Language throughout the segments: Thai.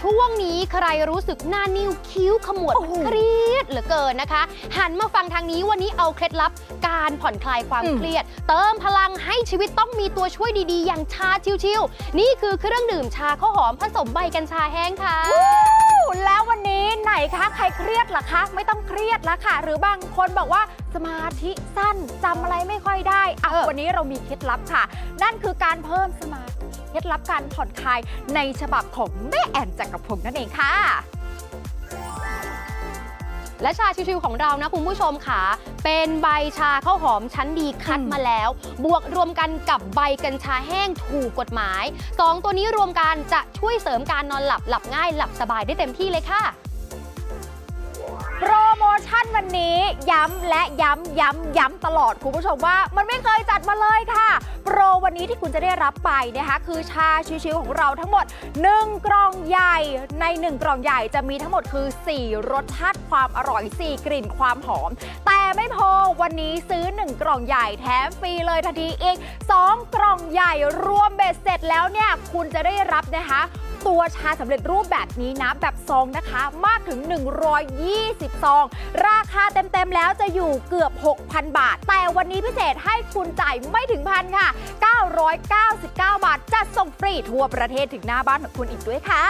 ช่วงนี้ใครรู้สึกหน้านิ้วคิ้วขมวดเครียดเหลือเกินนะคะหันมาฟังทางนี้วันนี้เอาเคล็ดลับการผ่อนคลายความเครียดเติมพลังให้ชีวิตต้องมีตัวช่วยดีๆอย่างชาชิวๆนี่คือเครื่องดื่มชาข้าวหอมผสมใบกัญชาแห้งค่ะแล้ววันนี้ไหนคะใครเครียดล่ะคะไม่ต้องเครียดแล้วค่ะหรือบางคนบอกว่าสมาธิสั้นจำอะไรไม่ค่อยได้วันนี้เรามีเคล็ดลับค่ะนั่นคือการเพิ่มสมาธิเคล็ดลับการผ่อนคลายในฉบับของแม่แอนจักรพงศ์นั่นเองค่ะและชาชิวๆของเรานะคุณผู้ชมค่ะเป็นใบชาข้าวหอมชั้นดีคัดมาแล้วบวกรวมกันกับใบกัญชาแห้งถูกกฎหมาย2ตัวนี้รวมกันจะช่วยเสริมการนอนหลับง่ายหลับสบายได้เต็มที่เลยค่ะโปรโมชั่นวันนี้ย้ำและย้ำตลอดคุณผู้ชมว่ามันไม่เคยจัดมาเลยค่ะโปรวันนี้ที่คุณจะได้รับไปนะคะคือชาชิวๆของเราทั้งหมด1กล่องใหญ่ใน1กล่องใหญ่จะมีทั้งหมดคือ4รสชาติความอร่อย4กลิ่นความหอมแต่ไม่พอวันนี้ซื้อ1กล่องใหญ่แถมฟรีเลยทันทีอีก2กล่องใหญ่รวมเบ็ดเสร็จแล้วเนี่ยคุณจะได้รับนะคะตัวชาสำเร็จรูปแบบนี้นะแบบซองนะคะมากถึง120ซองราคาเต็มๆแล้วจะอยู่เกือบ 6,000 บาทแต่วันนี้พิเศษให้คุณจ่ายไม่ถึงพันค่ะ999 บาทจัดส่งฟรีทั่วประเทศถึงหน้าบ้านของคุณอีกด้วยค่ะ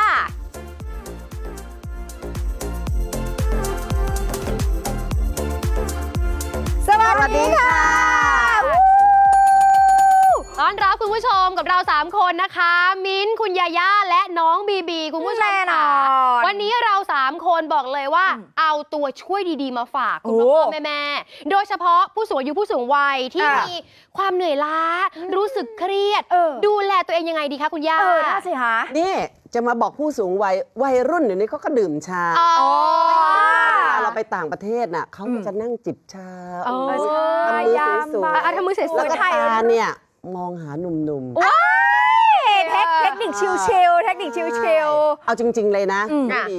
สวัสดีค่ะต้อนรับคุณผู้ชมกับเรา3คนนะคะมิ้นท์คุณยาย่าและน้องบีบีคุณผู้ชมค่ะวันนี้เรา3คนบอกเลยว่าเอาตัวช่วยดีๆมาฝากคุณพ่อแม่โดยเฉพาะผู้สูงอายุผู้สูงวัยที่มีความเหนื่อยล้ารู้สึกเครียดดูแลตัวเองยังไงดีคะคุณย่าน่าสิคะนี่จะมาบอกผู้สูงวัยรุ่นเดี๋ยวนี้เขาก็ดื่มชาเราไปต่างประเทศน่ะเขาก็จะนั่งจิบชาทำมือสวยๆทำมือสวยๆแล้วก็ทาเนี่ยมองหาหนุ่มๆเทคนิคชิลๆเอาจริงๆเลยนะมี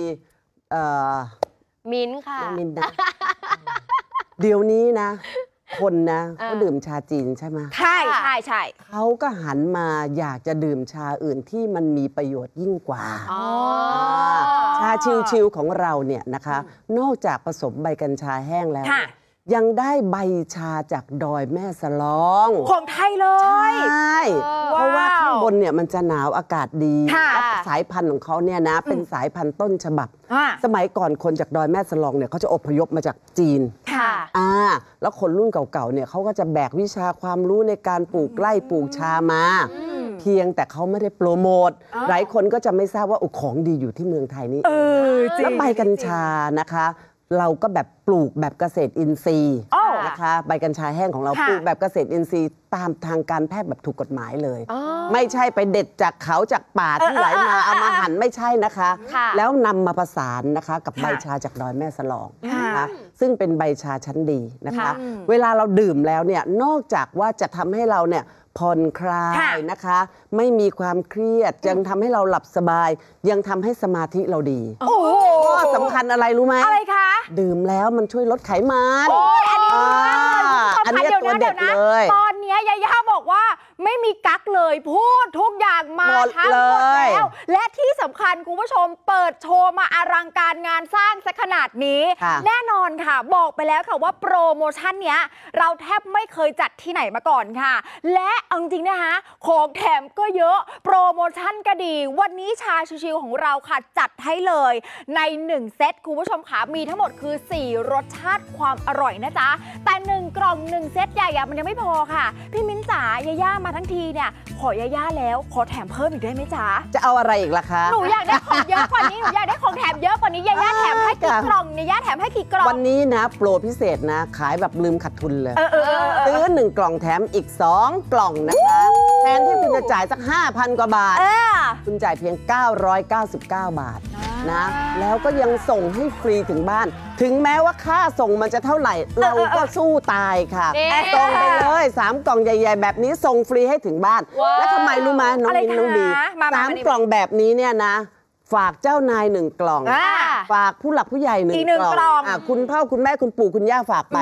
มิ้นค่ะมิ้นนะเดี๋ยวนี้นะคนนะเขาดื่มชาจีนใช่ไหมใช่เขาก็หันมาอยากจะดื่มชาอื่นที่มันมีประโยชน์ยิ่งกว่าชาชิลๆของเราเนี่ยนะคะนอกจากผสมใบกัญชาแห้งแล้วยังได้ใบชาจากดอยแม่สลองของไทยเลยใช่เพราะว่าข้างบนเนี่ยมันจะหนาวอากาศดีและสายพันธุ์ของเขาเนี่ยนะเป็นสายพันธุ์ต้นฉบับสมัยก่อนคนจากดอยแม่สลองเนี่ยเขาจะอพยพมาจากจีนแล้วคนรุ่นเก่าๆเนี่ยเขาก็จะแบกวิชาความรู้ในการปลูกไร่ปลูกชามาเพียงแต่เขาไม่ได้โปรโมทหลายคนก็จะไม่ทราบว่าของดีอยู่ที่เมืองไทยนี่แล้วใบกัญชานะคะเราก็แบบปลูกแบบเกษตรอินทรีย์นะคะใบกัญชาแห้งของเราปลูกแบบเกษตรอินทรีย์ตามทางการแพทย์แบบถูกกฎหมายเลยไม่ใช่ไปเด็ดจากเขาจากป่าที่ไหลมาเอามาหั่นไม่ใช่นะคะแล้วนำมาประสานนะคะกับใบชาจากดอยแม่สลองนะคะซึ่งเป็นใบชาชั้นดีนะคะเวลาเราดื่มแล้วเนี่ยนอกจากว่าจะทำให้เราเนี่ยผ่อนคลายนะคะไม่มีความเครียดยังทำให้เราหลับสบายยังทำให้สมาธิเราดีข้อสำคัญอะไรรู้ไหมอะไรคะดื่มแล้วมันช่วยลดไขมันอันนี้ตัวเด็ดเลยตอนนี้ยาย่าบอกว่าไม่มีกั๊กเลยพูดทุกอย่างมาทั้งหมดแล้วและที่สำคัญคุณผู้ชมเปิดโชว์มาอลังการงานสร้างซะขนาดนี้แน่นอนค่ะบอกไปแล้วค่ะว่าโปรโมชั่นเนี้ยเราแทบไม่เคยจัดที่ไหนมาก่อนค่ะและเอาจริงนะคะของแถมก็เยอะโปรโมชั่นก็ดีวันนี้ชาชิวๆของเราค่ะจัดให้เลยใน1เซตคุณผู้ชมค่ะมีทั้งหมดคือ4รสชาติความอร่อยนะจ๊ะแต่1กล่อง1เซตใหญ่มันยังไม่พอค่ะพี่มิ้นจ๋ายาย่ามาทั้งทีเนี่ยขอยาย่าแล้วขอแถมเพิ่มอีกได้ไหมจ๊ะจะเอาอะไรอีกล่ะคะหนูอยากได้ของเยอะกว่านี้หนูอยากได้ของแถมเยอะกว่านี้ยาย่าแถมให้กี่กล่องยาย่าแถมให้กี่กล่องวันนี้นะโปรพิเศษนะขายแบบลืมขาดทุนเลยซื้อ1กล่องแถมอีก2กล่องนะคะแทนที่คุณจะจ่ายสัก 5,000 กว่าบาทคุณจ่ายเพียง999 บาทนะแล้วก็ยังส่งให้ฟรีถึงบ้านถึงแม้ว่าค่าส่งมันจะเท่าไหร่เราก็สู้ตายค่ะส่งไปเลย3กล่องใหญ่ๆแบบนี้ส่งฟรีให้ถึงบ้านและทำไมรู้ไหมน้องมิ้นน้องบี3กล่องแบบนี้เนี่ยนะฝากเจ้านาย1กล่องฝากผู้หลักผู้ใหญ่1กล่องคุณพ่อคุณแม่คุณปู่คุณย่าฝากไป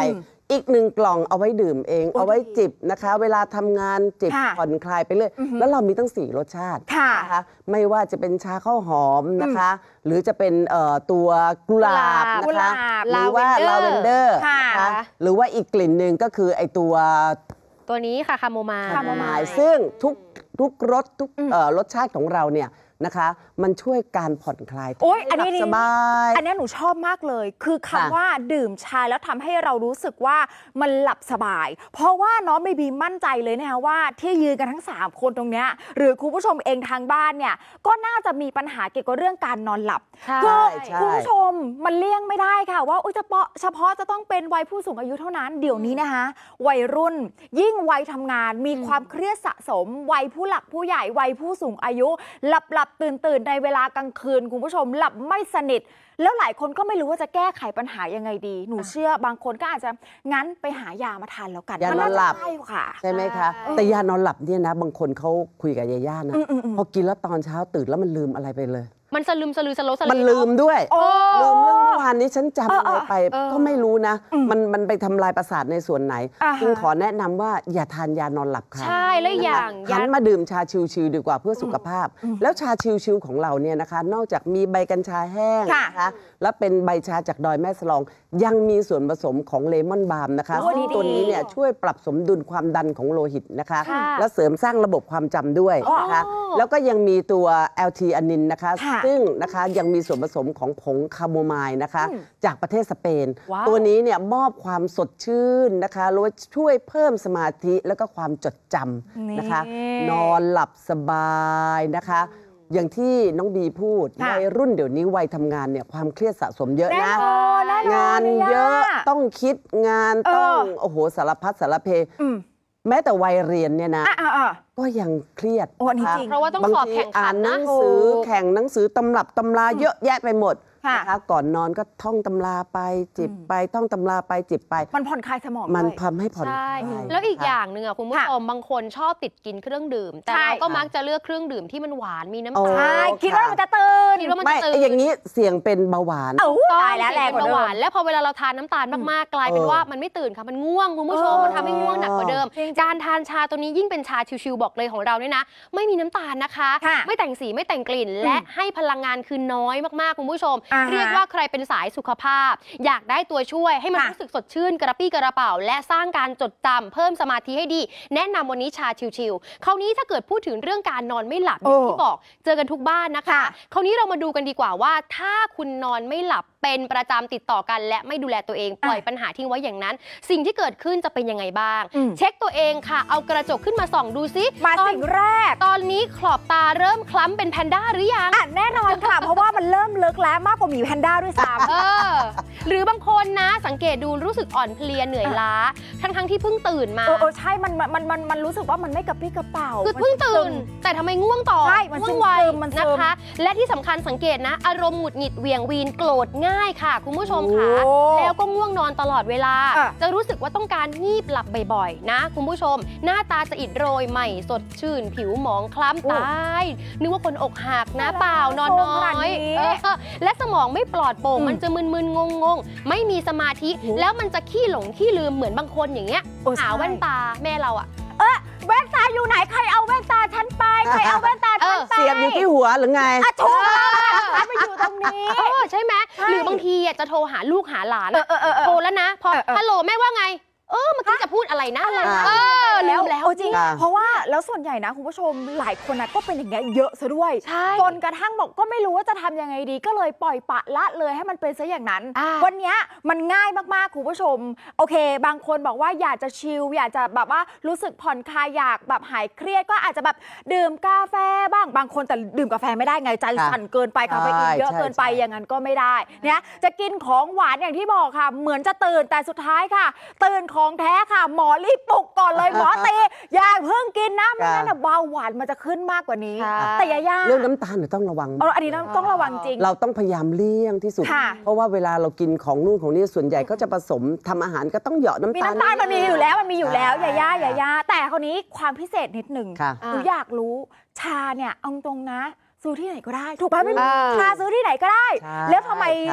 อีก1 กล่องเอาไว้ดื่มเองเอาไว้จิบนะคะ เวลาทำงานจิบผ่อนคลายไปเรื่อยแล้วเรามีตั้ง4 รสชาตินะคะไม่ว่าจะเป็นชาข้าวหอมนะคะ หรือจะเป็นตัวกุหลาบนะคะหรือว่าลาเวนเดอร์นะคะหรือว่าอีกกลิ่นหนึ่งก็คือไอตัวนี้ค่ะคาโมไมล์ซึ่งทุกรสทุกรสชาติของเราเนี่ยนะคะมันช่วยการผ่อนคลายอันนี้สบายอันนี้หนูชอบมากเลยคือคำว่าดื่มชาแล้วทำให้เรารู้สึกว่ามันหลับสบายเพราะว่าน้องเบบีมั่นใจเลยนะคะว่าที่ยืนกันทั้ง3 คนตรงเนี้ยหรือคุณผู้ชมเองทางบ้านเนี่ยก็น่าจะมีปัญหาเกี่ยวกับเรื่องการนอนหลับคือคุณผู้ชมมันเลี่ยงไม่ได้ค่ะว่าเฉพาะจะต้องเป็นวัยผู้สูงอายุเท่านั้นเดี๋ยวนี้นะคะวัยรุ่นยิ่งวัยทำงานมีความเครียดสะสมวัยผู้หลักผู้ใหญ่วัยผู้สูงอายุหลับตื่นในเวลากลางคืนคุณผู้ชมหลับไม่สนิทแล้วหลายคนก็ไม่รู้ว่าจะแก้ไขปัญหายังไงดีหนูเชื่อบางคนก็อาจจะงั้นไปหายามาทานแล้วกันยานอนหลับใช่ไหมคะแต่ยานอนหลับเนี่ยนะบางคนเขาคุยกับยาย่านะพอกินแล้วตอนเช้าตื่นแล้วมันลืมอะไรไปเลยมันสลืมสลือสโลสมันลืมด้วยลืมเรื่องเมื่อวานนี้ฉันจำอะไรไปก็ไม่รู้นะมันไปทำลายประสาทในส่วนไหนจึงขอแนะนำว่าอย่าทานยานอนหลับค่ะใช่แล้วอย่างหันมาดื่มชาชิวๆดีกว่าเพื่อสุขภาพแล้วชาชิวๆของเราเนี่ยนะคะนอกจากมีใบกัญชาแห้งนะคะและเป็นใบชาจากดอยแม่สลองยังมีส่วนผสมของเลมอนบาล์มนะคะซึ่งตัวนี้เนี่ยช่วยปรับสมดุลความดันของโลหิตนะคะและเสริมสร้างระบบความจำด้วยนะคะแล้วก็ยังมีตัว LT อานินนะคะซึ่งนะคะยังมีส่วนผสมของผงคาโมไมล์นะคะจากประเทศสเปนตัวนี้เนี่ยมอบความสดชื่นนะคะแล้วช่วยเพิ่มสมาธิแล้วก็ความจดจำนะคะนอนหลับสบายนะคะอย่างที่น้องบีพูดวัยรุ่นเดี๋ยวนี้วัยทำงานเนี่ยความเครียดสะสมเยอะนะงานเยอะต้องคิดงานต้องโอ้โหสารพัดสารเพแม้แต่วัยเรียนเนี่ยนะก็ยังเครียดเพราะว่าต้องสอบแข่งขันหนังสือแข่งหนังสือตำรับตำราเยอะแยะไปหมดนะคะก่อนนอนก็ท่องตำราไปจิบไปท่องตำราไปจิบไปมันผ่อนคลายสมองมันทำให้ผ่อนคลายแล้วอีกอย่างหนึ่งอ่ะคุณผู้ชมบางคนชอบติดกินเครื่องดื่มแต่เราก็มักจะเลือกเครื่องดื่มที่มันหวานมีน้ำตาลคิดว่ามันจะตื่นไม่อย่างนี้เสี่ยงเป็นเบาหวานตายแล้วแรงเบาหวานแล้วพอเวลาเราทานน้ำตาลมากๆกลายเป็นว่ามันไม่ตื่นค่ะมันง่วงคุณผู้ชมมันทำให้ง่วงหนักกว่าเดิมการทานชาตัวนี้ยิ่งเป็นชาชิวๆบอกเลยของเราเนี่ยนะไม่มีน้ำตาลนะคะไม่แต่งสีไม่แต่งกลิ่นและให้พลังงานคือน้อยมากๆคุณผู้ชมเรียกว่าใครเป็นสายสุขภาพอยากได้ตัวช่วยให้มันรู้สึกสดชื่นกระปี้กระเป๋าและสร้างการจดจำเพิ่มสมาธิให้ดีแนะนำวันนี้ชาชิวๆคราวนี้ถ้าเกิดพูดถึงเรื่องการนอนไม่หลับอย่างที่บอกเจอกันทุกบ้านนะคะคราวนี้เรามาดูกันดีกว่าว่าถ้าคุณนอนไม่หลับเป็นประจำติดต่อกันและไม่ดูแลตัวเองปล่อยปัญหาทิ้งไว้อย่างนั้นสิ่งที่เกิดขึ้นจะเป็นยังไงบ้างเช็คตัวเองค่ะเอากระจกขึ้นมาส่องดูซิมาสิ่งแรกตอนนี้ขอบตาเริ่มคล้ำเป็นแพนด้าหรือยังแน่นอนค่ะเพราะว่ามันเริ่มลึกแล้วมากกว่าหมีแพนด้าด้วยซ้ำหรือบางคนนะสังเกตดูรู้สึกอ่อนเพลียเหนื่อยล้าทั้งที่เพิ่งตื่นมาใช่มันรู้สึกว่ามันไม่กระปรี้กระเป๋าคือเพิ่งตื่นแต่ทำไมง่วงต่อใช่มันง่วงไวนะคะและที่สำคัญสังเกตนะอารมณ์หงุดหงิดเหวี่ยงวีนโกรธง่ายค่ะคุณผู้ชมค่ะแล้วก็ง่วงนอนตลอดเวลาจะรู้สึกว่าต้องการงีบหลับบ่อยๆนะคุณผู้ชมหน้าตาจะอิดโรยใหม่สดชื่นผิวหมองคล้ำตายนึกว่าคนอกหักนะเปล่านอนน้อยและสมองไม่ปลอดโปร่งมันจะมึนๆงงๆไม่มีสมาธิแล้วมันจะขี้หลงขี้ลืมเหมือนบางคนอย่างเงี้ยหาแว่นตาแม่เราแว่นตาอยู่ไหนใครเอาแว่นตาฉันไปใครเอาแว่นตาฉันไปเสียบอยู่ที่หัวหรือไงถูกฉันไปอยู่ตรงนี้ใช่ไหมหรือบางทีจะโทรหาลูกหาหลานโทรแล้วนะพอฮัลโหลแม่ว่าไงเมื่อกี้จะพูดอะไรนะแล้วจริงเพราะว่าแล้วส่วนใหญ่นะคุณผู้ชมหลายคนนะก็เป็นอย่างเงี้ยเยอะซะด้วยจนกระทั่งบอกก็ไม่รู้ว่าจะทำยังไงดีก็เลยปล่อยปะละเลยให้มันเป็นซะอย่างนั้นวันนี้มันง่ายมากๆคุณผู้ชมโอเคบางคนบอกว่าอยากจะชิลอยากจะแบบว่ารู้สึกผ่อนคลายอยากแบบหายเครียดก็อาจจะแบบดื่มกาแฟบ้างบางคนแต่ดื่มกาแฟไม่ได้ไงใจสั่นเกินไปคาเฟอีนเยอะเกินไปอย่างนั้นก็ไม่ได้เนี่ยจะกินของหวานอย่างที่บอกค่ะเหมือนจะตื่นแต่สุดท้ายค่ะตื่นของแท้ค่ะหมอรีบปลุกก่อนเลยหมอตีอย่าเพิ่งกินนะไม่งั้นเบาหวานมันจะขึ้นมากกว่านี้แต่ย่าเรื่องน้ำตาลเนี่ยต้องระวังอันนี้ต้องระวังจริงเราต้องพยายามเลี่ยงที่สุดเพราะว่าเวลาเรากินของนู่นของนี่ส่วนใหญ่ก็จะผสมทำอาหารก็ต้องเหยาะน้ำตาลมันมีอยู่แล้วย่าแต่คราวนี้ความพิเศษนิดหนึ่งหนูอยากรู้ชาเนี่ยเอาตรงนะซื้อที่ไหนก็ได้ถูกป่ะไม่ชาซื้อที่ไหนก็ได้แล้วทำไมต้อง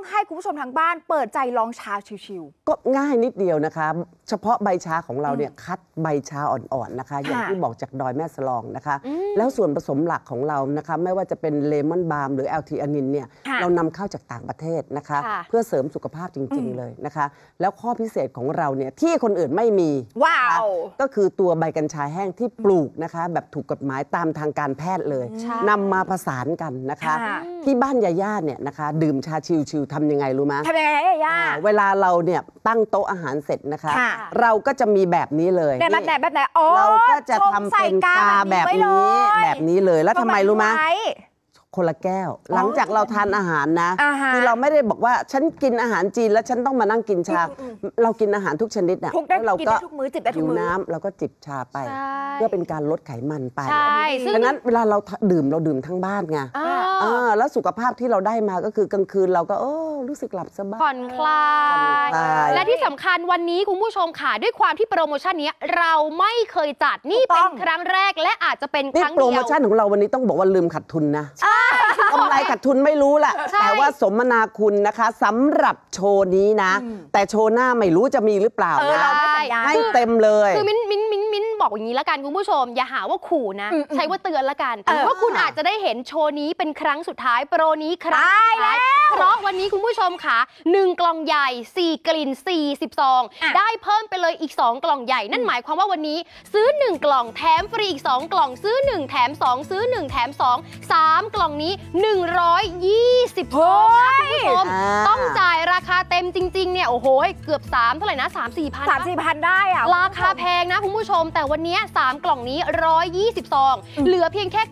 ให้คุณผู้ชมทางบ้านเปิดใจลองชาชิวก็ง่ายนิดเดียวนะคะเฉพาะใบชาของเราเนี่ยคัดใบชาอ่อนๆนะคะอย่างที่บอกจากดอยแม่สลองนะคะแล้วส่วนผสมหลักของเรานะคะไม่ว่าจะเป็นเลมอนบาล์มหรือแอลทีอานินเนี่ยเรานำเข้าจากต่างประเทศนะคะเพื่อเสริมสุขภาพจริงๆเลยนะคะแล้วข้อพิเศษของเราเนี่ยที่คนอื่นไม่มีว้าวก็คือตัวใบกัญชาแห้งที่ปลูกนะคะแบบถูกกฎหมายตามทางการแพทย์เลยนำมาผสานกันนะคะที่บ้านยาย่าเนี่ยนะคะดื่มชาชิวๆทำยังไงรู้ไหมทำยังไงยาย่าเวลาเราเนี่ยตั้งโต๊ะอาหารเสร็จนะคะเราก็จะมีแบบนี้เลยแบบไหนเราก็จะทำเป็นกาแบบนี้เลยแล้วทำไมรู้ไหมคนละแก้วหลังจากเราทานอาหารนะคือเราไม่ได้บอกว่าฉันกินอาหารจีนแล้วฉันต้องมานั่งกินชาเรากินอาหารทุกชนิดอ่ะแล้วเราก็หิวน้ำเราก็จิบชาไปเพื่อเป็นการลดไขมันไปดังนั้นเวลาเราดื่มทั้งบ้านไงแล้วสุขภาพที่เราได้มาก็คือกลางคืนเราก็รู้สึกหลับสบายผ่อนคลายและที่สำคัญวันนี้คุณผู้ชมค่ะด้วยความที่โปรโมชั่นนี้เราไม่เคยจัดนี่เป็นครั้งแรกและอาจจะเป็นครั้งเดียวโปรโมชั่นของเราวันนี้ต้องบอกว่าลืมขาดทุนนะกำไรขาดทุนไม่รู้แหละแต่ว่าสมนาคุณนะคะสำหรับโชว์นี้นะแต่โชว์หน้าไม่รู้จะมีหรือเปล่านะให้เต็มเลยคือมิ้นบอกอย่างนี้ละกันคุณผู้ชมอย่าหาว่าขู่นะใช้ว่าเตือนละกันว่าคุณอาจจะได้เห็นโชว์นี้เป็นครั้งสุดท้ายโปรนี้ครั้งสุดท้ายเพราะวันนี้คุณผู้ชมค่ะ1กล่องใหญ่4กลิ่น40ซองได้เพิ่มไปเลยอีก2กล่องใหญ่นั่นหมายความว่าวันนี้ซื้อ1กล่องแถมฟรีอีก2กล่องซื้อ1แถม2ซื้อ1แถม2 3กล่องนี้120ซองนะคุณผู้ชมต้องจ่ายราคาเต็มจริงๆเนี่ยโอ้โหเกือบ3เท่าไหร่นะ 3-4 พัน 3-4,000ได้อะราคาแพงนะคุณผู้ชมแต่วันนี้3กล่องนี้120ซองเหลือเพียงแค่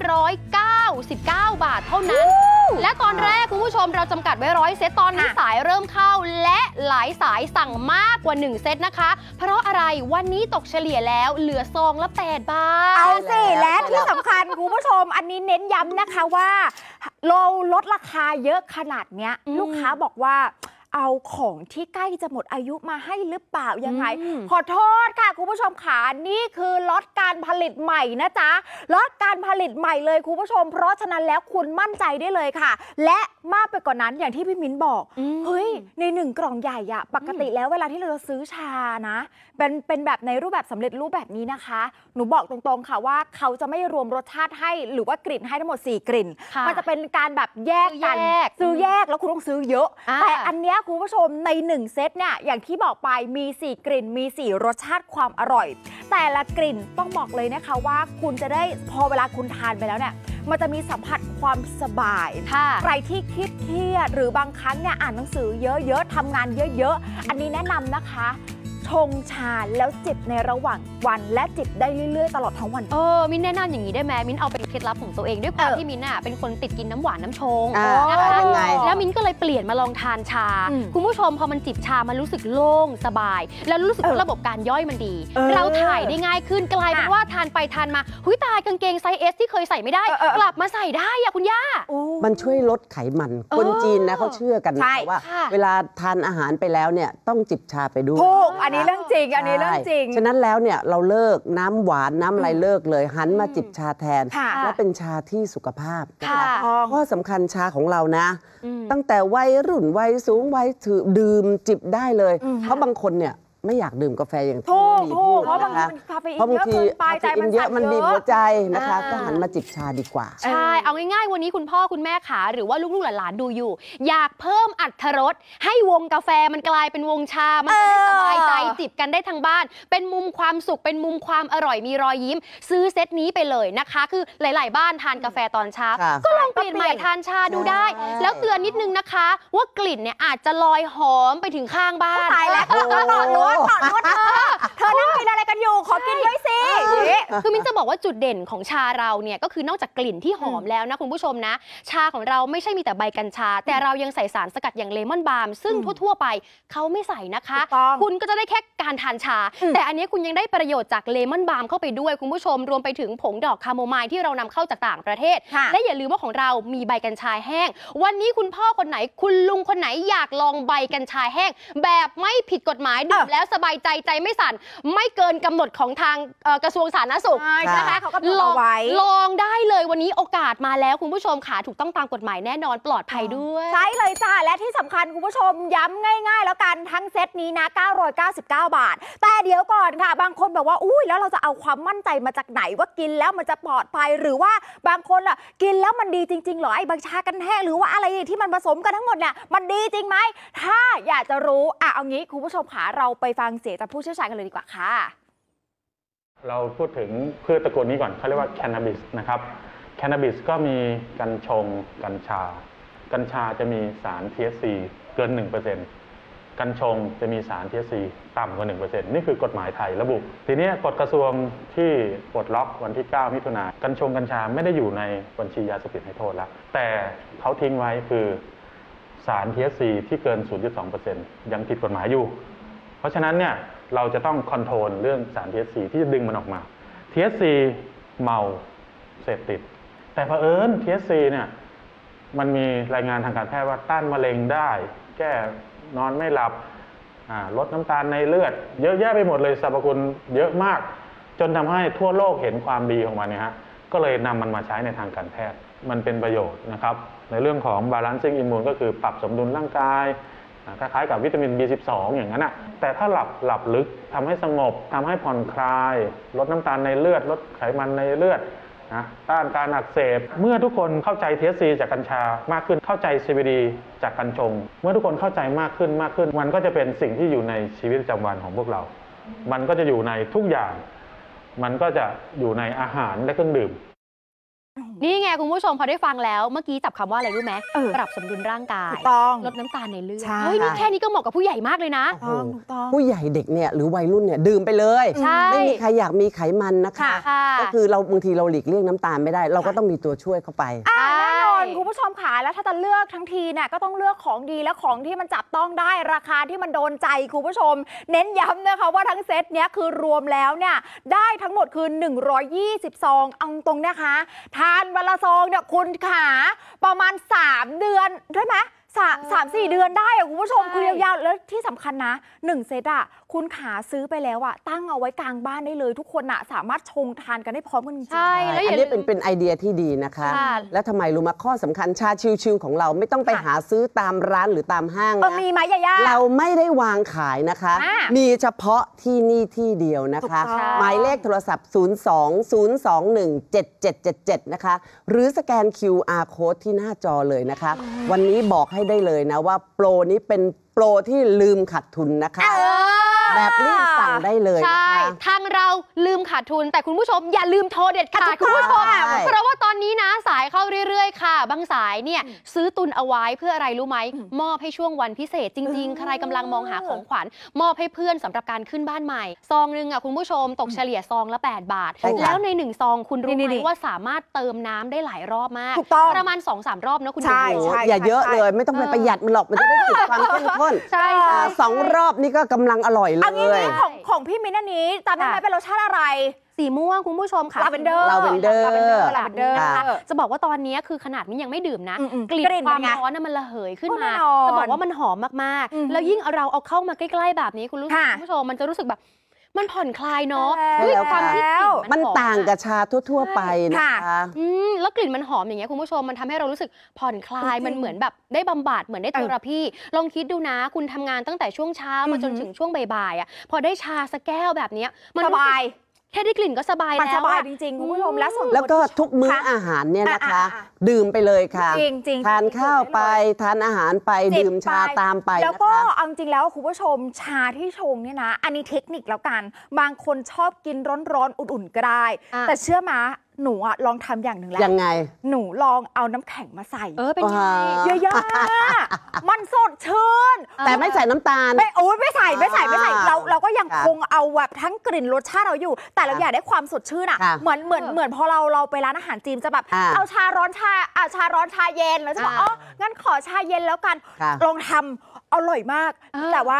999 บาทเท่านั้นและตอนแรกคุณผู้ชมเราจำกัดไว้100เซตตอนนี้สายเริ่มเข้าและหลายสายสั่งมากกว่า1เซตนะคะเพราะอะไรวันนี้ตกเฉลี่ยแล้วเหลือซองละ8 บาทเอาสิและที่สำคัญคุณผู้ชมอันนี้เน้นย้ำนะคะว่าเราลดราคาเยอะขนาดเนี้ยลูกค้าบอกว่าเอาของที่ใกล้จะหมดอายุมาให้หรือเปล่ายังไงขอโทษค่ะคุณผู้ชมค่ะนี่คือล็อตการผลิตใหม่นะจ๊ะล็อตการผลิตใหม่เลยคุณผู้ชมเพราะฉะนั้นแล้วคุณมั่นใจได้เลยค่ะและมากไปกว่านั้นอย่างที่พี่มิ้นบอกเฮ้ยใน1กล่องใหญ่อะปกติแล้วเวลาที่เราจะซื้อชานะเป็นแบบในรูปแบบสำเร็จรูปแบบนี้นะคะหนูบอกตรงๆค่ะว่าเขาจะไม่รวมรสชาติให้หรือว่ากลิ่นให้ทั้งหมด4กลิ่นมันจะเป็นการแบบแยกกันซื้อแยกแล้วคุณต้องซื้อเยอะแต่อันเนี้ยคุณผู้ชมใน1เซตเนี่ยอย่างที่บอกไปมี4กลิ่นมี4รสชาติความอร่อยแต่ละกลิ่นต้องบอกเลยนะคะว่าคุณจะได้พอเวลาคุณทานไปแล้วเนี่ยมันจะมีสัมผัสความสบายใครที่เครียดหรือบางครั้งเนี่ยอ่านหนังสือเยอะๆทำงานเยอะๆอันนี้แนะนำนะคะชงชาแล้วจิบในระหว่างวันและจิบได้เรื่อยๆตลอดทั้งวันมิ้นแนะนำอย่างนี้ได้ไหมมิ้นเอาเป็นเคล็ดลับของตัวเองด้วยความที่มิ้นน่ะเป็นคนติดกินน้ำหวานน้ำชงนะคะแล้วมิ้นก็เลยเปลี่ยนมาลองทานชาคุณผู้ชมพอมันจิบชามันรู้สึกโล่งสบายแล้วรู้สึกว่าระบบการย่อยมันดีเราถ่ายได้ง่ายขึ้นกลายเป็นว่าทานไปทานมาหุยตายกางเกงไซส์ S ที่เคยใส่ไม่ได้กลับมาใส่ได้อะคุณย่ามันช่วยลดไขมันคนจีนนะเขาเชื่อกันว่าเวลาทานอาหารไปแล้วเนี่ยต้องจิบชาไปด้วยถูกอันนี้เรื่องจริงอันนี้เรื่องจริงฉะนั้นแล้วเนี่ยเราเลิกน้ำหวานน้ำอะไรเลิกเลยหันมาจิบชาแทนและเป็นชาที่สุขภาพข้อสำคัญชาของเรานะตั้งแต่วัยรุ่นวัยสูงวัยถือดื่มจิบได้เลยเพราะบางคนเนี่ยไม่อยากดื่มกาแฟอย่างที่มีพูดนะคะเพราะบางทีคาเฟอีนเยอะมันบีบหัวใจนะคะก็หันมาจิบชาดีกว่าใช่เอาง่ายๆวันนี้คุณพ่อคุณแม่ขาหรือว่าลูกๆหลานๆดูอยู่อยากเพิ่มอรรถรสให้วงกาแฟมันกลายเป็นวงชามันจะได้สบายใจจิบกันได้ทั้งบ้านเป็นมุมความสุขเป็นมุมความอร่อยมีรอยยิ้มซื้อเซตนี้ไปเลยนะคะคือหลายๆบ้านทานกาแฟตอนเช้าก็ลองเปลี่ยนใหม่ทานชาดูได้แล้วเตือนนิดนึงนะคะว่ากลิ่นเนี่ยอาจจะลอยหอมไปถึงข้างบ้านตายแล้วต่อรถเธอนั่งกินอะไรกันอยู่ขอกินด้วยสิคือมิ้นจะบอกว่าจุดเด่นของชาเราเนี่ยก็คือนอกจากกลิ่นที่หอมแล้วนะคุณผู้ชมนะชาของเราไม่ใช่มีแต่ใบกัญชาแต่เรายังใส่สารสกัดอย่างเลมอนบาล์มซึ่งทั่วๆไปเขาไม่ใส่นะคะคุณก็จะได้แค่การทานชาแต่อันนี้คุณยังได้ประโยชน์จากเลมอนบาล์มเข้าไปด้วยคุณผู้ชมรวมไปถึงผงดอกคาโมไมล์ที่เรานำเข้าจากต่างประเทศและอย่าลืมว่าของเรามีใบกัญชาแห้งวันนี้คุณพ่อคนไหนคุณลุงคนไหนอยากลองใบกัญชาแห้งแบบไม่ผิดกฎหมายดื่มแล้วแล้วสบายใจใจไม่สั่นไม่เกินกำหนดของทางกระทรวงสาธารณสุขนะคะเขาก็ลองได้เลยวันนี้โอกาสมาแล้วคุณผู้ชมค่ะถูกต้องตามกฎหมายแน่นอนปลอดภัยด้วยใช่เลยจ้าและที่สำคัญคุณผู้ชมย้ำง่ายๆแล้วกันทั้งเซตนี้นะ999 บาทแต่เดี๋ยวก่อนค่ะบางคนแบบว่าอุ้ยแล้วเราจะเอาความมั่นใจมาจากไหนว่ากินแล้วมันจะปลอดภัยหรือว่าบางคนล่ะกินแล้วมันดีจริงๆหรอไอ้บางชากันแห้งหรือว่าอะไรที่มันผสมกันทั้งหมดเนี่ยมันดีจริงไหมถ้าอยากจะรู้เอางี้คุณผู้ชมค่ะเราไปฟังเสียงจากผู้เชี่ยวชาญกันเลยดีกว่าค่ะเราพูดถึงพืชตระกูลนี้ก่อนเขาเรียกว่าแคนาบิสนะครับแคนาบิสก็มีกัญชงกัญชากัญชาจะมีสาร THC เกิน 1%กัญชงจะมีสาร THC ต่ำกว่า 1% นี่คือกฎหมายไทยระบุทีนี้กฎกระทรวงที่ปลดล็อกวันที่9 มิถุนายนกัญชงกัญชาไม่ได้อยู่ในบัญชียาเสพติดให้โทษแล้วแต่เขาทิ้งไว้คือสาร THC ที่เกิน 0.2% ยังผิดกฎหมายอยู่เพราะฉะนั้นเนี่ยเราจะต้องคอนโทรลเรื่องสาร THC ที่จะดึงมันออกมา THC เมาเสพติดแต่เผอิญ THC เนี่ยมันมีรายงานทางการแพทย์ว่าต้านมะเร็งได้แก้นอนไม่หลับลดน้ำตาลในเลือดเยอะแยะไปหมดเลยสรรพคุณเยอะมากจนทำให้ทั่วโลกเห็นความดีของมันเนี่ยฮะก็เลยนำมันมาใช้ในทางการแพทย์มันเป็นประโยชน์นะครับในเรื่องของ balancing immune ก็คือปรับสมดุลร่างกายคล้ายๆกับวิตามิน B12 อย่างนั้นนะแต่ถ้าหลับลึกทำให้สงบทำให้ผ่อนคลายลดน้ำตาลในเลือดลดไขมันในเลือดต้านการอักเสบเมื่อทุกคนเข้าใจ THC จากกัญชามากขึ้นเข้าใจ CBD จากกัญชงเมื่อทุกคนเข้าใจมากขึ้นมันก็จะเป็นสิ่งที่อยู่ในชีวิตประจำวันของพวกเรามันก็จะอยู่ในทุกอย่างมันก็จะอยู่ในอาหารและเครื่องดื่มนี่ไงคุณผู้ชมพอได้ฟังแล้วเมื่อกี้จับคำว่าอะไรรู้ไหมปรับสมดุลร่างกายลดน้ำตาลในเลือดเฮ้ยนี่แค่นี้ก็เหมาะกับผู้ใหญ่มากเลยนะผู้ใหญ่เด็กเนี่ยหรือวัยรุ่นเนี่ยดื่มไปเลยไม่มีใครอยากมีไขมันนะคะก็คือเราบางทีเราหลีกเลี่ยงน้ำตาลไม่ได้เราก็ต้องมีตัวช่วยเข้าไปแน่นอนคุณผู้ชมค่ะแล้วถ้าจะเลือกทั้งทีเนี่ยก็ต้องเลือกของดีและของที่มันจับต้องได้ราคาที่มันโดนใจคุณผู้ชมเน้นย้ำนะคะว่าทั้งเซตเนี้ยคือรวมแล้วเนี่ยได้ทั้งหมดคือ120 ซองเอาตรงนะคะทานวันละซองเนี่ยคุณขาประมาณ3 เดือนใช่ไหม3-4 เดือนได้อะคุณผู้ชมคือยาวๆแล้วที่สำคัญนะ1 เซตอะคุณขาซื้อไปแล้วอะตั้งเอาไว้กลางบ้านได้เลยทุกคนอะสามารถชงทานกันได้พร้อมกันจริงๆใช่แล้วอันนี้เป็นไอเดียที่ดีนะคะแล้วทำไมรู้มาข้อสำคัญชาชิวๆของเราไม่ต้องไปหาซื้อตามร้านหรือตามห้างนะมีไหมยาเราไม่ได้วางขายนะคะมีเฉพาะที่นี่ที่เดียวนะคะหมายเลขโทรศัพท์ 02-021-7777 นะคะหรือสแกน QR Code ที่หน้าจอเลยนะคะวันนี้บอกให้ได้เลยนะว่าโปรนี้เป็นโปรที่ลืมขาดทุนนะคะแบบรีบสั่งได้เลยใช่ทางเราลืมขาดทุนแต่คุณผู้ชมอย่าลืมโทรเด็ดขาดคุณผู้ชมเพราะว่าตอนนี้นะสายเข้าเรื่อยๆค่ะบางสายเนี่ยซื้อตุนเอาไว้เพื่ออะไรรู้ไหมมอบให้ช่วงวันพิเศษจริงๆใครกำลังมองหาของขวัญมอบให้เพื่อนสำหรับการขึ้นบ้านใหม่ซองนึงคุณผู้ชมตกเฉลี่ยซองละ8 บาทแล้วใน1ซองคุณรู้ไหมว่าสามารถเติมน้ำได้หลายรอบมากประมาณ 2-3 รอบนะคุณดูอย่าเยอะเลยไม่ต้องไปประหยัดมันหรอกมันจะได้ถูกความเข้มข้นใช่ 2 รอบนี่ก็กำลังอร่อยเลยของพี่มิ้นอันนี้จำได้ไหมเป็นรสชาติอะไรสีม่วงคุณผู้ชมค่ะลาเวนเดอร์จะบอกว่าตอนนี้คือขนาดมิ้นยังไม่ดื่มนะกลิ่นความร้อนมันระเหยขึ้นมาจะบอกว่ามันหอมมากๆแล้วยิ่งเราเอาเข้ามาใกล้ๆแบบนี้คุณผู้ชมมันจะรู้สึกแบบมันผ่อนคลายเนาะด้วยความที่กลิ่นมันต่างกับชาทั่วๆไปนะคะแล้วกลิ่นมันหอมอย่างเงี้ยคุณผู้ชมมันทำให้เรารู้สึกผ่อนคลายมันเหมือนแบบได้บำบัดเหมือนได้เทอราพีลองคิดดูนะคุณทำงานตั้งแต่ช่วงเช้ามาจนถึงช่วงบ่ายๆพอได้ชาสักแก้วแบบนี้มันสบายแค่ได้กลิ่นก็สบายแล้วมันสบายจริงๆคุณผู้ชมแล้วก็ทุกมื้ออาหารเนี่ยนะคะดื่มไปเลยค่ะทานข้าวไปทานอาหารไปดื่มชาตามไปแล้วก็เอาจริงแล้วคุณผู้ชมชาที่ชงเนี่ยนะอันนี้เทคนิคแล้วกันบางคนชอบกินร้อนๆอุ่นๆก็ได้แต่เชื่อมาหนูลองทำอย่างหนึ่งแล้วยังไงหนูลองเอาน้ำแข็งมาใส่เป็นไงเยอะๆมันสดชื่นแต่ไม่ใส่น้ำตาลไม่ใส่เราก็ยังคงเอาแบบทั้งกลิ่นรสชาติเราอยู่แต่เราอยากได้ความสดชื่นอ่ะเหมือนพอเราไปร้านอาหารจีนจะแบบเอาชาร้อนชาเย็นแล้วจะบอกงั้นขอชาเย็นแล้วกันลองทำอร่อยมากแต่ว่า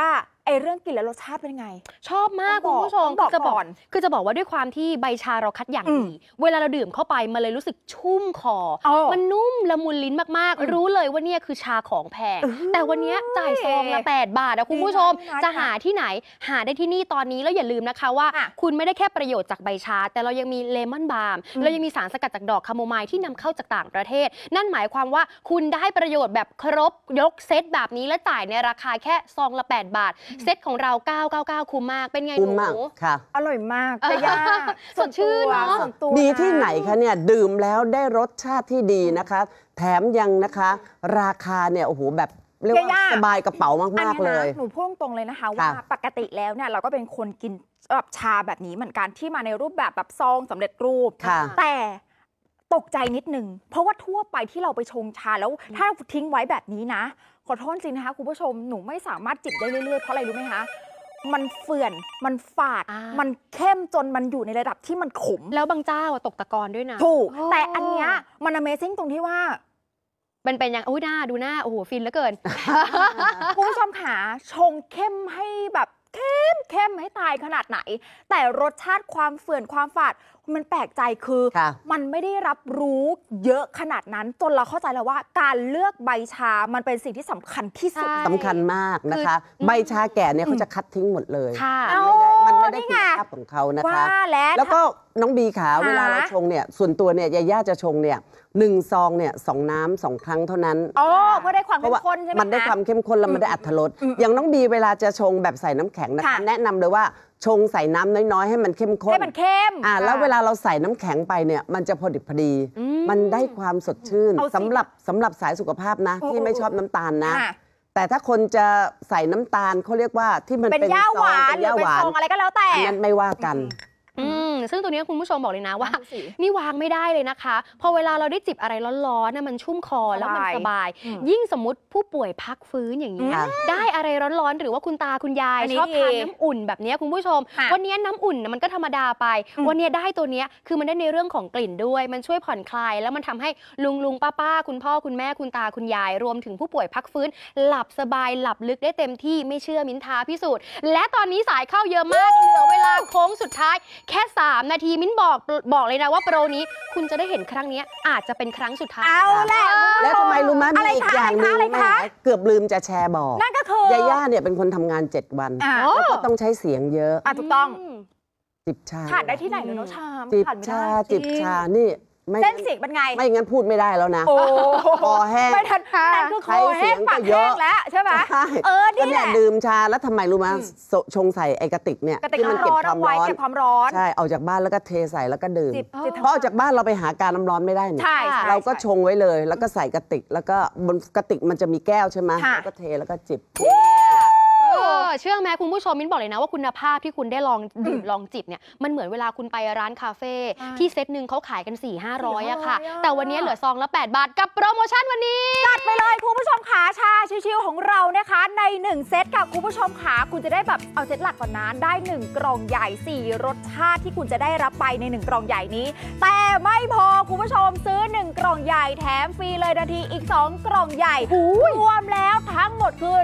เรื่องกลิ่นและรสชาติเป็นไงชอบมากคุณผู้ชมจะบอกว่าด้วยความที่ใบชาเราคัดอย่างดีเวลาเราดื่มเข้าไปมันเลยรู้สึกชุ่มคอมันนุ่มละมุนลิ้นมากๆรู้เลยว่าเนี่ยคือชาของแพงแต่วันนี้จ่ายซองละ8 บาทนะคุณผู้ชมจะหาที่ไหนหาได้ที่นี่ตอนนี้แล้วอย่าลืมนะคะว่าคุณไม่ได้แค่ประโยชน์จากใบชาแต่เรายังมีเลมอนบาล์มเรายังมีสารสกัดจากดอกคาโมไมล์ที่นำเข้าจากต่างประเทศนั่นหมายความว่าคุณได้ประโยชน์แบบครบยกเซตแบบนี้และจ่ายในราคาแค่ซองละ8 บาทเซตของเรา999คุ้มมากเป็นไงหนูค่ะอร่อยมากแต่ยากสดชื่นเนาะดีที่ไหนคะเนี่ยดื่มแล้วได้รสชาติที่ดีนะคะแถมยังนะคะราคาเนี่ยโอ้โหแบบเรียกว่าสบายกระเป๋ามากๆเลยหนูพูดตรงเลยนะคะว่าปกติแล้วเนี่ยเราก็เป็นคนกินแบบชาแบบนี้เหมือนกันที่มาในรูปแบบซองสำเร็จรูปแต่ตกใจนิดนึงเพราะว่าทั่วไปที่เราไปชงชาแล้วถ้าทิ้งไว้แบบนี้นะขอโทษจริงนะคะคุณผู้ชมหนูไม่สามารถจิบได้เรื่อยๆเพราะอะไรรู้ไหมคะมันเฟื่อนมันฝาดมันเข้มจนมันอยู่ในระดับที่มันขมแล้วบางเจ้าตกตะกอนด้วยนะถูกแต่อันเนี้ยมัน Amazing ตรงที่ว่าเป็นยังดูหน้าโอ้โหฟินเหลือเกินคุณผู้ชมขาชงเข้มให้แบบเข้มให้ตายขนาดไหนแต่รสชาติความเฟื่อนความฝาดมันแปลกใจคือมันไม่ได้รับรู้เยอะขนาดนั้นจนเราเข้าใจแล้วว่าการเลือกใบชามันเป็นสิ่งที่สำคัญที่สุดสำคัญมากนะคะใบชาแก่เนี่ยเขาจะคัดทิ้งหมดเลยมันไม่ได้คุณภาพของเขานะคะแล้วก็น้องบีขาเวลาเราชงเนี่ยส่วนตัวเนี่ยย่าจะชงเนี่ย1 ซองเนี่ย2 น้ำ 2 ครั้งเท่านั้นเพราะได้ความเข้มข้นใช่ไหมมันได้ความเข้มข้นแล้วมันได้อรรถรสอย่างน้องบีเวลาจะชงแบบใส่น้ำแข็งนะคะแนะนำเลยว่าชงใส่น้ำน้อยๆให้มันเข้มข้นให้มันเข้มแล้วเวลาเราใส่น้ำแข็งไปเนี่ยมันจะพอดีมันได้ความสดชื่นสำหรับสายสุขภาพนะที่ไม่ชอบน้ำตาลนะแต่ถ้าคนจะใส่น้ำตาลเขาเรียกว่าที่มันเป็นย่าหวานหรือเป็นซองอะไรก็แล้วแต่นั้นไม่ว่ากันซึ่งตัวนี้คุณผู้ชมบอกเลยนะว่านี่วางไม่ได้เลยนะคะพอเวลาเราได้จิบอะไรร้อนๆนะมันชุ่มคอแล้วมันสบายยิ่งสมมติผู้ป่วยพักฟื้นอย่างนี้ได้อะไรร้อนๆหรือว่าคุณตาคุณยายชอบทานน้ำอุ่นแบบนี้คุณผู้ชมวันนี้น้ำอุ่นมันก็ธรรมดาไปวันนี้ได้ตัวนี้คือมันได้ในเรื่องของกลิ่นด้วยมันช่วยผ่อนคลายแล้วมันทำให้ลุงป้าคุณพ่อคุณแม่คุณตาคุณยายรวมถึงผู้ป่วยพักฟื้นหลับสบายหลับลึกได้เต็มที่ไม่เชื่อมิ้นท้าพิสูจน์และตอนนี้สายเข้าเยอะมากเหลือเวลาโค้งสุดท้ายแค่3 นาทีมิ้นบอกเลยนะว่าโปรนี้คุณจะได้เห็นครั้งนี้อาจจะเป็นครั้งสุดท้ายเอาแหละแล้วทำไมรู้ไหมมีอีกอย่างนึงเกือบลืมจะแชร์บอกนั่นก็คือย่าเนี่ยเป็นคนทำงาน7 วันแล้วก็ต้องใช้เสียงเยอะถูกต้องจิบชาขาดได้ที่ไหนเลยน้องชาจิบชานี่เส้นเสียงเป็นไงไม่งั้นพูดไม่ได้แล้วนะคอแห้งไม่ทันนั่นคือคอแห้งปากแห้งแล้วใช่ไหมนี่แหละดื่มชาแล้วทำไมรู้ไหมชงใส่ไอ้กระติกเนี่ยที่มันเก็บความร้อนใช่ออกจากบ้านแล้วก็เทใส่แล้วก็ดื่มเพราะออกจากบ้านเราไปหาการน้ำร้อนไม่ได้เนี่ยเราก็ชงไว้เลยแล้วก็ใส่กระติกแล้วก็บนกระติกมันจะมีแก้วใช่ไหมแล้วก็เทแล้วก็จิบเชื่อไหมคุณผู้ชมมิ้นบอกเลยนะว่าคุณภาพที่คุณได้ลองดื่มลองจิบเนี่ยมันเหมือนเวลาคุณไปร้านคาเฟ่ที่เซตหนึ่งเขาขายกัน 400-500อะค่ะแต่วันนี้เหลือซองละ8 บาทกับโปรโมชั่นวันนี้จัดไปเลยคุณผู้ชมขาชาชิวๆของเรานะคะใน1เซตค่ะคุณผู้ชมขาคุณจะได้แบบเอาเซตหลักก่อนนะได้1 กล่องใหญ่4 รสชาติที่คุณจะได้รับไปใน1 กล่องใหญ่นี้แต่ไม่พอคุณผู้ชมซื้อ1 กล่องใหญ่แถมฟรีเลยทันทีอีก2 กล่องใหญ่รวมแล้วทั้งหมดคือ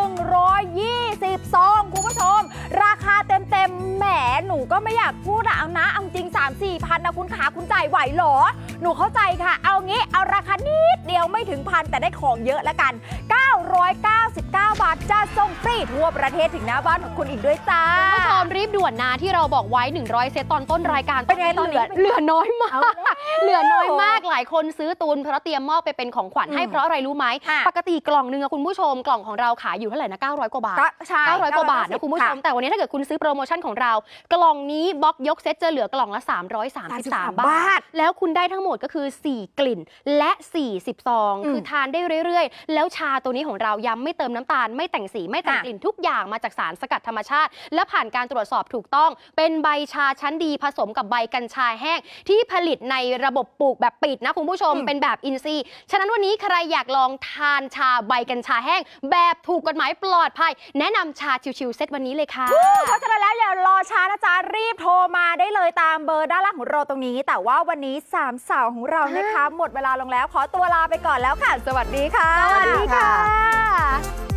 120 ซองคุณผู้ชมราคาเต็มแหมหนูก็ไม่อยากพูดเอานะเอาจริง 3-4 พันนะคุณขาคุณจ่ายไหวหรอหนูเข้าใจค่ะเอางี้เอาราคานิดเดียวไม่ถึงพันแต่ได้ของเยอะแล้วกัน999 บาทจะส่งฟรีทั่วประเทศถึงหน้าบ้านของคุณอีกด้วยจ้าคุณผู้ชมรีบด่วนนะที่เราบอกไว้100เซตตอนต้นรายการเป็นไงตอนนี้เหลือน้อยมากเหลือน้อยมากหลายคนซื้อตุนเพราะเตรียมมอบไปเป็นของขวัญให้เพราะอะไรรู้ไหมปกติกล่องนึงคุณผู้ชมกล่องของเราขายอยู่เท่าไหร่นะ900 กว่าบาท900 กว่าบาทนะคุณผู้ชมแต่วันนี้ถ้าเกิดคุณซื้อโปรโมชั่นของเรากล่องนี้บล็อกยกเซตจะเหลือกล่องละ333 บาทแล้วคุณได้ทั้งหมดก็คือ4 กลิ่นและ40 ซองคือทานได้เรื่อยๆแล้วชาตัวนี้ของเราย้ำไม่เติมน้ำตาลไม่แต่งสีไม่แต่งกลิ่นทุกอย่างมาจากสารสกัดธรรมชาติและผ่านการตรวจสอบถูกต้องเป็นใบชาชั้นดีผสมกับใบกัญชาแห้งที่ผลิตในระบบปลูกแบบปิดนะคุณผู้ชมเป็นแบบอินทรีย์ฉะนั้นวันนี้ใครอยากลองทานชาใบกัญชาแห้งแบบถูกกฎหมายปลอดภัยแนะนำชาชิวๆเซตวันนี้เลยค่ะเพราะฉะนั้นแล้วอย่ารอช้านะจ๊ะรีบโทรมาได้เลยตามเบอร์ด้านล่างของเราตรงนี้แต่ว่าวันนี้3 สาวของเรานะคะหมดเวลาลงแล้วขอตัวลาไปก่อนแล้วค่ะสวัสดีค่ะสวัสดีค่ะ